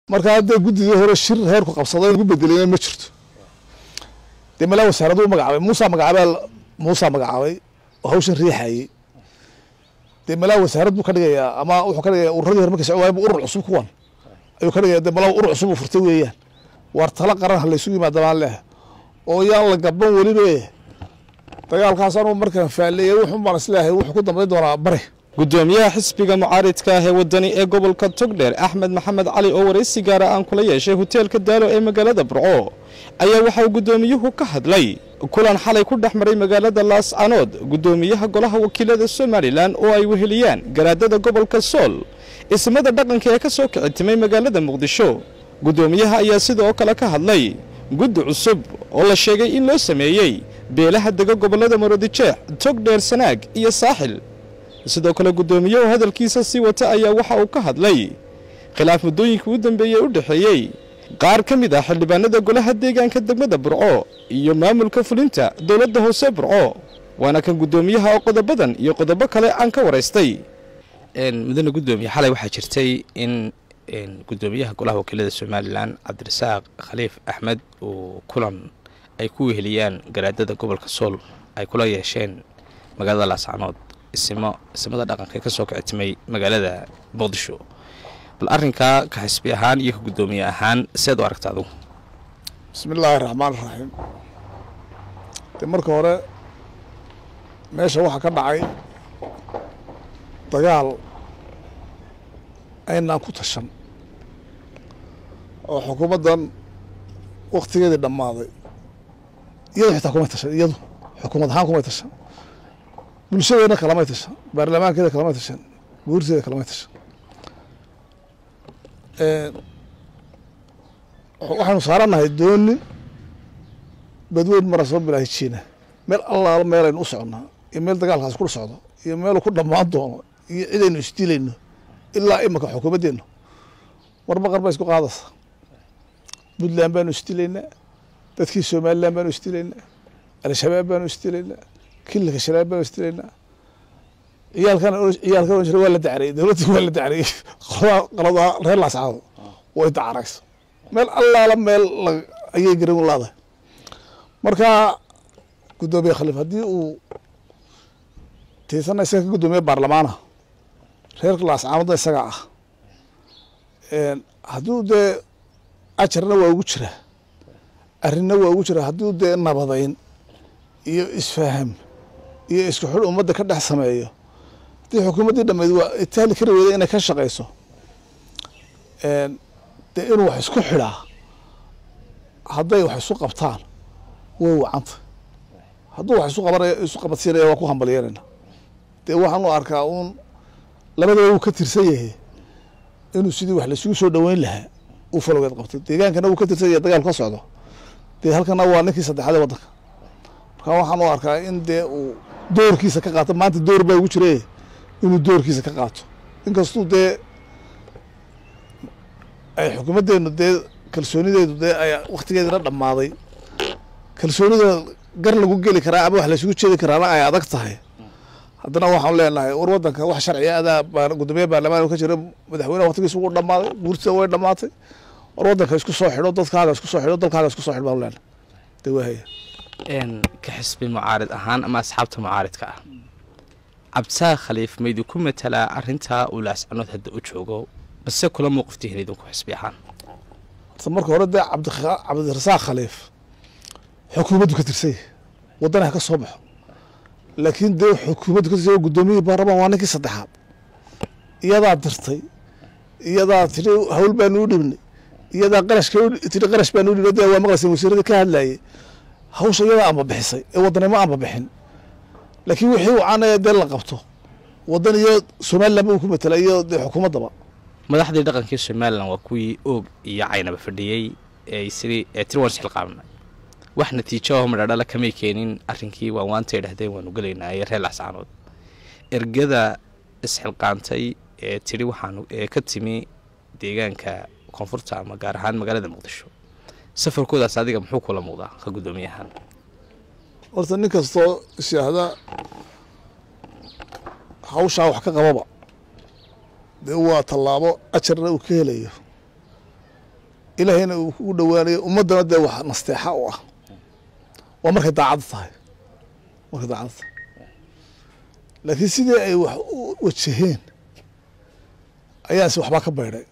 marka hadda guddiga hore shir heerku qabsaday ugu bedelayna ma jirto de mala wasaaradu magacaabay Musa magacaabay oo hawshan riixayay de mala wasaaradu ka dhigaya ama wuxuu ka dhigaya ururada hore markay socdaan urur cusub kuwan ayuu ka dhigaya de mala urur cusub u furtay weeyaan war tala qaran hal isugu yimaadaan leh oo yaan la gaban waliba dagaalkaas aanu markaan faaliyay wuxuu baan islaahay wuxuu ku dambeyn doonaa bare gudoomiyaha xisbiga mucaaridka ah ee wadani ee gobolka Togdheer Axmed Maxamed Cali oo wareysi gaar ah aan kula yeeshay hoteelka Daalo ee magaalada Burco ayaa waxa uu gudoomiyuhu ka hadlay kulan xalay ku dhaxmaray magaalada Laascaanood gudoomiyaha golaha wakiilada Somaliland oo ay weheliyaan garaadada gobolka Sool ismada dhaqanka ee ka soo kicitay magaalada Muqdisho gudoomiyaha ayaa sidoo kale ka hadlay guddi cusub oo la sheegay in loo sameeyay beelaha daga gobolada Maroodijeex Togdheer Sanaag iyo Saaxil sidoo kale gudoomiyaha hadalkiisa si wata ayaa waxa uu ka hadlay khilaaf muddooyinkii u dambeeyay u dhaxeeyay qaar ka mid ah xildhibaanada golaha deegaanka degmada Burco iyo maamulka fulinta dawladda hoose Burco waana kan gudoomiyaha oo qodobadan iyo qodobo kale aan ka wareystay mudane gudoomiye xalay waxa jirtay in gudoomiyaha golaha wakiilada Somaliland Cabdirasaaq Khaliif Axmed oo kulan ay ku weheliyaan garaadada gobolka Sool ay kula yeesheen magaalada Laascaanood ismada dhaqanka ka soo kicitay magaalada Muqdisho bal arrinka ka xisbi ahaan iyo gudoomiye ahaan seed u aragtaadu bismillaahir rahmaanir rahiim marka hore meesha waxa ka dhacay dagaal aynaan ku tashan oo xukuumadan waqtigeedii dhammaaday iyadoo xitaa kuma tashan iyadu xukuumad ahaan kuma tashan bulshadeena kalama tashan baarlamaankeeda kalama tashan guurteeda kalama tashan waxaanu saaranahay dooni badweyn mara soo bilaahi jiina meel allaala meel aynu u soconnaa iyo meel dagaalkaas ku socdo iyo meel ku dhammaan doono iyo cidaynu isdiilayno ilaa imika xukuumaddeenu marba qarba isku qaadaysa Puntland baanu isdilaynaa dadkii Somaliland baanu isdilaynaa al-shabaab baanu isdilaynaa كل شباب بسترينا عيال كانوا يشربوا ولا تعري دولتي ولا تعري قرضها غير الأسعار ويتعرس مال الله لما يجرون الله ده مركا قدومي خلف هدي و تيسنا يسكت قدومي برلمانه غير الأسعار ده سجعة هدو ده أشرنا ووجره أرنا ووجره هدو ده نبضين يسفهم iyo isku xul umada ka dhax sameeyo tii xukuumadii dhameed waa itaali kara weeyay inay ka shaqeyso inuu wax isku xilaa hadday wax isu qabtaan way wacanta hadduu wax isu qabadsiinaya waa ku hambalyeelana waxaan u arkaa uun labadaba uu ka tirsan yahay inuu sidii wax la isugu soo dhaweyn lahaa uu falowgeed qabto deegaankana uu ka tirsan yahay dagaal ka socdo halkana waa ninkii saddexaad ee waddanka waxaan u arkaa in uu doorkiisa ka qaato maanta door baa ugu jiray inuu doorkiisa ka qaato inkastuu ay xukuumaddeenu kalsoonideedu ay waqtigeedina dhammaaday kalsoonida gar lagu geli karaa ama wax la isugu jeedi karaana ay adag tahay haddana waxaan leenahay war waddanka wax sharciya adaa gudoomiye baarlamaan ka jira madaxweynaha waqtigiisa ugu dhammaaday guurtida way dhammaatay war waddanka isku soo xidho dadkaaga isku soo xidho dalkaaga isku soo xidh baan leenahay waahaya كحسب معارض أهان أما أصحابته معارض عبدالساق خليف ميدو كم تلا أرنتها ولا أسعنود هاد أوجوجو بس كل موقف هني دونك حسب أهان ثمرك ورد عبد الرزاق خليف حكومته كترسيه وضنها كالصبح لكن ده حكومته كترسيه قدومي بربا وانا كصدحات يدا درتي يدا تري هول بانودي مني يدا قرش تري قرش بانودي ده ومغرس المسيرة كهلاي hawsha iyada ama bixisay wadanimo ama bixin laakiin wixii uu aanay dal la qabto wadan iyo Soomaaliland uu ku matalayo xukuumadaba madaxdii dhaqanka Soomaaliland waa kuwii og iyo caynaba fadhiyay ee tirwar xilqaamnay wax natiijo oo madhadhala kama keenin arrinkii waa waanta yiraahdeen waanu galeynaa reer Laascaanood ergada isxilqaantay ee tiri waxaanu ka timi deegaanka koonfurta ama gaar ahaan magaalada Muqdisho safarkooda saadiga muxuu kula muuqdaa ka gudoomiyahan horta nin kastoo shaahada hawsha wax ka qababa waa tallaabo ajarna uu ka helayo ilaahayna uu u dhowaanayo ummaddana dee wax nasteexa u ah waa markay daacad tahay laakiin sidii ay wax u wajaheen ayaansi waxbaa ka baydhay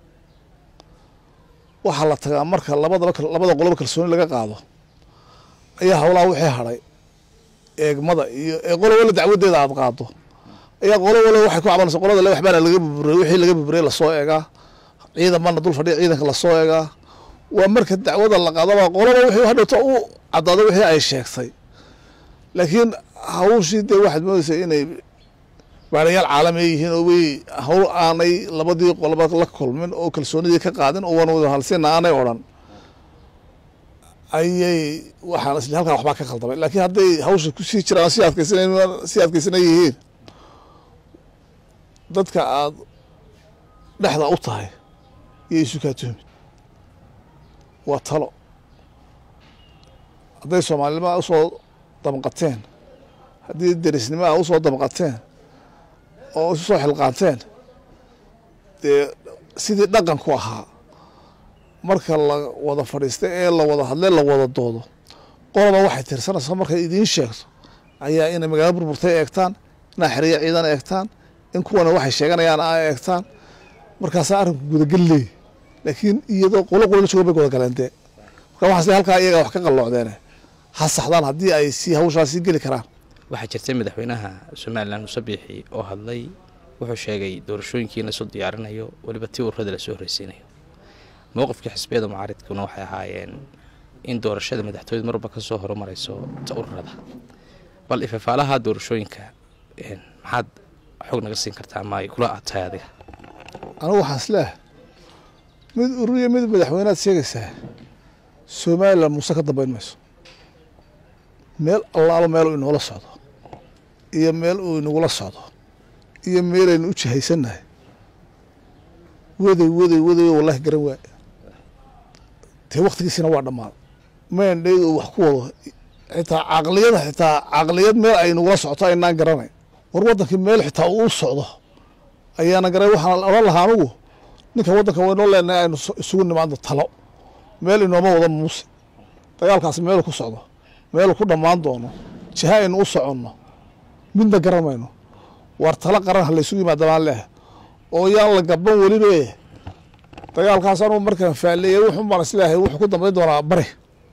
waxaa la tagaa marka labada qoloba kalsooni laga qaado ayaa hawlaha wixii hadhay eegmada iyo qolo wala dacwadeeda aad qaado ayaa qolo wala waxay ku cabanaysa qolada le waxbaana laga burburiyey wixii laga burburiyey lasoo eegaa ciidan marna dul fadhiya ciidanka lasoo eegaa waa marka dacwada la qaadaba qoloba wixii hadhowta u caddaado wixii ay sheegtay laakiin hawshii dee waxaad moodaysaa inay baarayaal caalami yihiin oo way hawl aanay labadii qoloba la kulmin oo kalsoonidii ka qaadin oo waan wada halsina aanay odhan ayay waxaan isla halkaa waxbaa ka khaldamay laakiin hadday hawsha kusii jiraan sii adkaysanay yihiin dadka aad dhexda u tahay iyo isu kaa tuhmi waa talo hadday soomaalinima usoo damqateen haddii derisnimoa usoo damqateen oo isu soo xilqaanteen dee sidii dhaqanku ahaa marka la wada fadhiista ee la wada hadle la wada doodo qoloba waxay tirsanaysaa markay idiin sheegto ayaa inay magaalo burburtay eegtaan inaa xeriya ciidan eegtaan in kuwana waxay sheeganayaan a eegtaan markaasaa arrinku gudagel leey laakiin iyadoo qolo la joogo bay gudagaleen dee marka waxaas halkaa iyaga wax ka qalloocdeene ha saxdaan haddii ay sii hawshaas sii geli karaan waxaa jirtay madaxweynaha somalilan muuse biixi oo hadlay wuxuu sheegay doorashooyinkii in lasoo diyaarinayo weliba tii ururada lasoo horreysiinayo mowqifkii xisbiyada mucaaridkuna waxay ahaayeen in doorashada madaxtooyada marwalba ka soo horumarayso ta ururada bal ifafaalaha doorashooyinka maxaad xog naga siin kartaa ma ay kula tahay adiga anigu waxaan isleehay mid urur iyo mid madaxweynead sheegaysaa somalilan muuse ka dambayn mayso meel allaalo meel uu inoola socdo iyo meel uu inagula socdo iyo meelaynu u jihaysannahay waday wallahi garan waay dee waktigiisina waa dhammaaday maandhayd uu wax ku wado xitaa caqliyad meel ay nagula socoto aynaan garanayn war waddankii meel xitaa uu u socdo ayaana garan waxaan odhan lahaa anugu ninka waddanka waynoo leenahay aynu isugu nimaando talo meel inooma wada muuse dagaalkaasi meelu ku socdo meelu ku dhammaan doono jiha aynu u soconno midna garamayno war talo qaran ha laysugu yimaada baan leeh oo yaan la gaban welibe dagaalkaas anugu markaan faalleeyay wuxuun baan isleehay wuxuu ku dambayn doonaa bari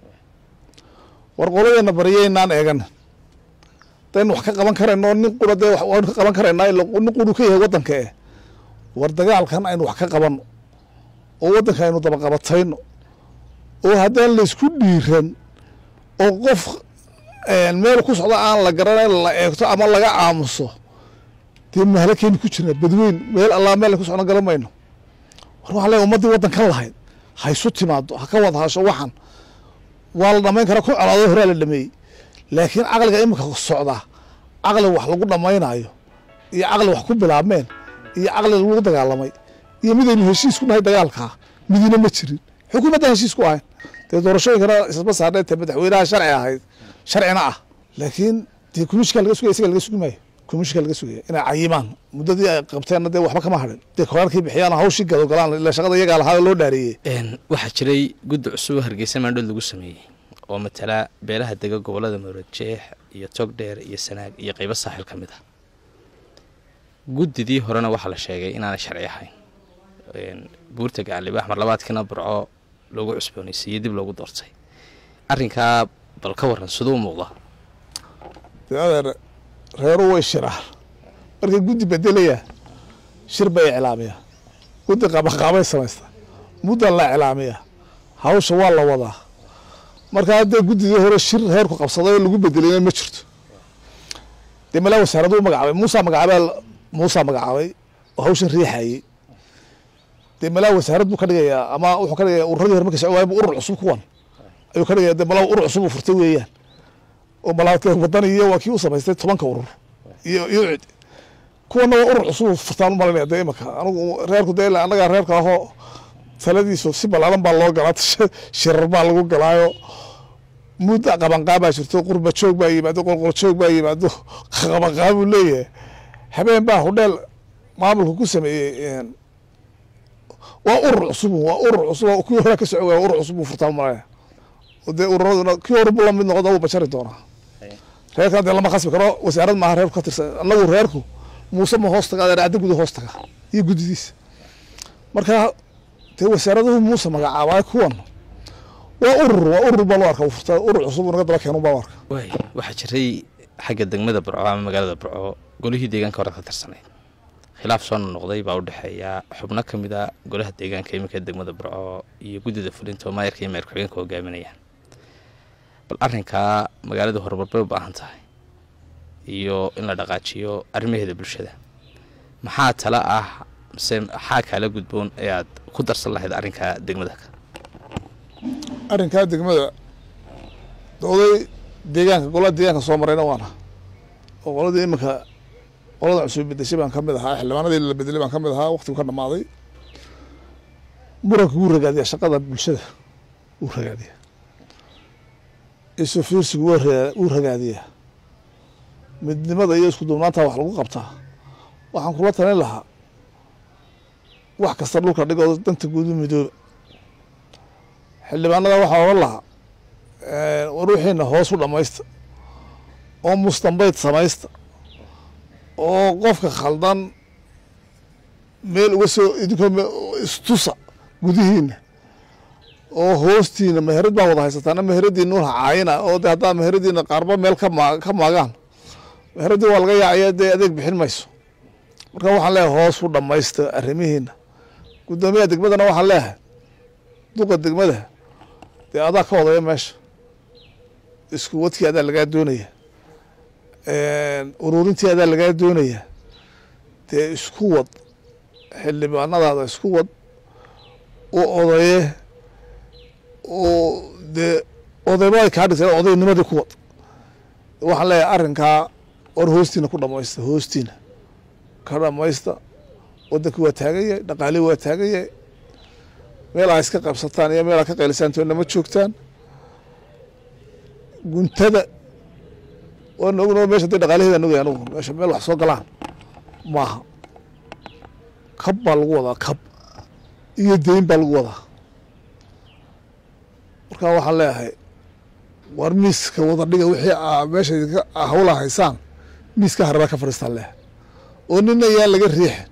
war qoladeena bariyaynaan eeganin daynu wax ka qaban karayno nin qura dee waanu ka qaban karaynaa nin quru ka yahay waddanka war dagaalkan aynu wax ka qabanno oo waddanka aynu dabaqabatayno oo haddaan laysku dhiiran oo qof meel ku socda aan la garanayn la eegto ama laga aamuso dee mahalakeynu ku jirnaa badweyn meel allaa meel ku socno garan mayno war waxaa leeyahay ummaddii waddankan lahayd ha isu timaado ha ka wada hasho waxan waa la dhamayn karaa ku colaado horaa la dhameeyey laakiin caqliga iminka socda caqli wax lagu dhammaynaayo iyo caqli wax ku bilaabmeen iyo caqli lagu dagaalamay iyo midaynu heshiis ku nahay dagaalkaa midina ma jirin xukuumaddan heshiis ku ahayn dee doorashooyinkana isma saarnay te madaxweynaha sharci ahayd sharcina ah laakiin dee kumishkaa laga sugaya isaga laga sugi maayo kumishkaa laga sugaya inay cayimaan muddadii ay qabteenna dee waxba kama hadhin dee koraalkii bixiyaan hawshii gado galaan ila shaqada iyagaa lahaa loo dhaareeyey waxaa jiray guddi cusub oo hargeysa maandhood lagu sameeyey oo matala beelaha dega gobolada Maroodijeex iyo Togdheer iyo Sanaag iyo qaybo saaxil ka mid ah guddidii horena waxaa la sheegay inaanay sharci ahayn buurta Gaaliba Axmar labaadkina Burco loogu cusboonaysiiyey dib loogu doortay arrinkaa bal ka waran siduu muuqda reeru way shiraan markay guddi bedelaya shir bay iclaamiyaa guddi qabanqaabay samaysta muddan la iclaamiyaa hawsha waa la wadaa markaa haddee guddidii hore shir heerku qabsaday oo lagu bedelayna ma jirto dee malaa wasaaraduu magacaabay muusaa magacaabay oo hawshan riixayey dee malaa wasaarad buu ka dhigayaa ama wuxuu ka dhigayaa ururadii hore markay socon waayba urur cusub kuwan ayuu ka dhigaya dee malaa urur cusub uu furtay weeyaan oo malaadka waddan iyo waa kii u samaystay 10 urur iyo cid kuwana waa urur cusub furtaan u malinaya dee imaka anigu reerku dee annagaa reerka ahoo taladiisu si balaalan baa loo galaa shirar baa lagu galaayo muddo qabanqaabaa jirto qurba joog baa yimaado qolqol joog baa yimaado qabanqaabuu leeyahay habeen baa hudheel maamulku ku sameeyey وأور عصبه وأور عصبه وكل هذا كسر وأور عصبه فرطان معاه ودي أور كيور بلا من نقطة وبشر دونا هيك هذا لما خاص بكرة وسعرات مع هيك خاطر الله وريركو موسى ما هوستك هذا عاد جود هوستك يجود ديس مركها تو سعرته موسى ما عواي كون وأور بالوارك وفرطان أور عصبه نقدر كانوا بالوارك waay waxaa jiray xagga degmada Burco ama magaalada Burco golihii deegaanka hore ka tirsanay khilaaf soo noqday baa u dhaxeeya xubno kamid ah golaha deegaanka imika degmada Burco iyo gudida fulinta maayirka iyo maayir ku-xigeenka hogaaminayaan bal arrinka magaalada horumarba u baahan tahay iyo in la dhaqaajiyo arrimaheeda bulshada maxaa tala ah mise maxaa kala gudboon ee aad ku darsan lahayd arrinka degmada dowday deegaanka golaha deegaanka soo marayna waana oo qolada imika qolada cusub bedeshay baan kamid ahaa xildhibaanadii la bedelay baan kamid ahaa waqtigu ka dhamaaday muranka uu ragaadiya shaqada bulshada uu ragaadiya isu fiirsigu uu ragaadiya midnimada iyo isku duubnaanta wax lagu qabtaa waxaan kula talin lahaa wax kasta dhulka dhigoo danta guud u midooba xildhibaanada waxaa oran lahaa waruuxiina hoos u dhamaysta oo mustambayd samaysta oo qofka khaldan meel uga soo idinkoo istusa gudihiina oo hoostiina meherad baa wada haysataan meheradiina ula caayina oo de haddaa meheradiina qaarba meel ka maagaan meheradii waa laga yaacaya dee adeeg bixin mayso marka waxaan leeyahay hoos u dhamaysta arrimihiina guddoomiyaha degmadana waxaan leeyahay duqa degmada dee adaa ka odaya meesha isku wadkii adaa lagaa doonaya ururintii adaa lagaa doonaya dee isku wad xildhibaanadaada isku wad u odaye oo dee odayba ay kaa dhigtay odaynnimadii ku wad waxaan leeyahay arrinkaa war hoostiina ku dhamaysta hoostiina ka dhamaysta waddanki waa taagan yahay dhaqaalihii waa taagan yahay meel aa iska qabsataan iyo meel aa ka qaylisaan toonna ma joogtaan guntada waan ogno meesha dee dhaqaalaheeda aan ogay anugu meesha meel wax soo galaan maaha kab baa lagu wadaa kab iyo deyn baa lagu wadaa markaa waxaan leeyahay war miiska wada dhiga wixii meesha hawla haysaan miiska harada ka fadhiistaan leeyahay oo nina yaan laga riixin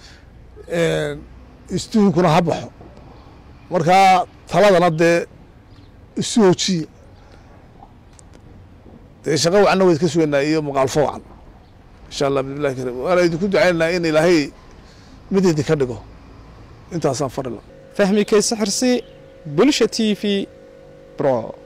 istuunkuna ha baxo markaa taladana dee isu hoojiya dee shaqa wacanna wayd ka sugaynaa iyo muqaalfo wacan insha allah bismillahi karim waana idinku ducaynaynaa in ilaahay mid idinka dhigo intaasaan fadhila fahmi kaysa xirsi bulsha TV Burco